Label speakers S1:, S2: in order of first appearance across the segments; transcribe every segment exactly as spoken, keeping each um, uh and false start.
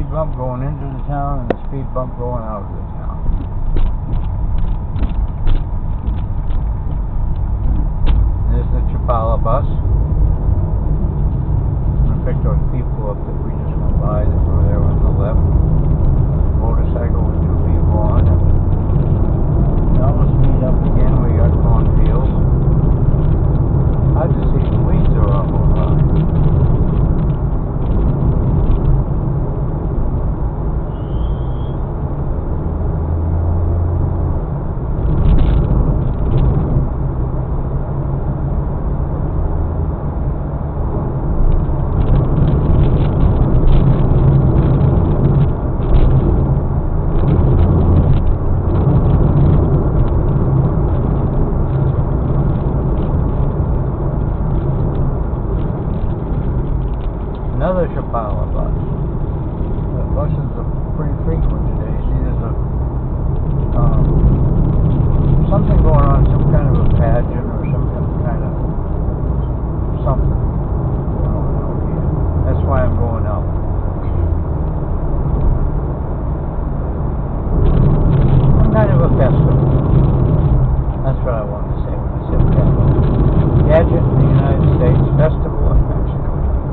S1: bump going into the town and the speed bump going out of the town. There's the Chapala bus. I'm going to pick those people up that we just went by that were there on the left. Motorcycle with two people on it. Now we'll speed up again. We got cornfields. Hard to see, the weeds are awful high. Another Chapala bus. The buses are pretty frequent today. See, there's a um, something going on, some kind of a pageant or some kind of something going on here. That's why I'm going out. Some kind of a festival. That's what I wanted to say when I said festival. Pageant in the United States, festival in Mexico.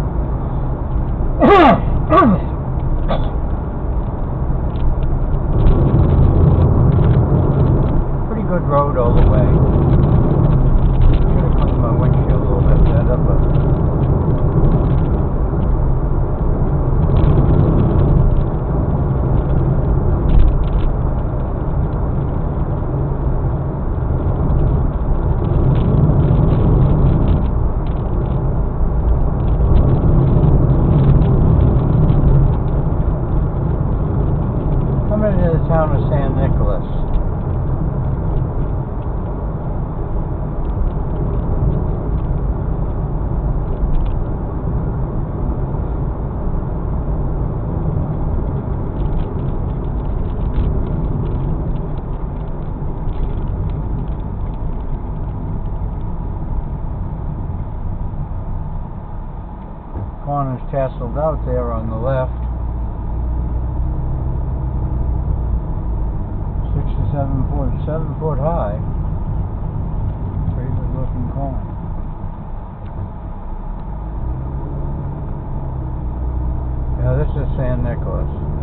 S1: Pretty good road all the way. Should have cleaned my windshield a little bit better, but to the town of San Nicolas. Corner's tasseled out there on the left. Seven foot, seven foot high. Pretty good looking corn. Yeah, this is San Nicolas.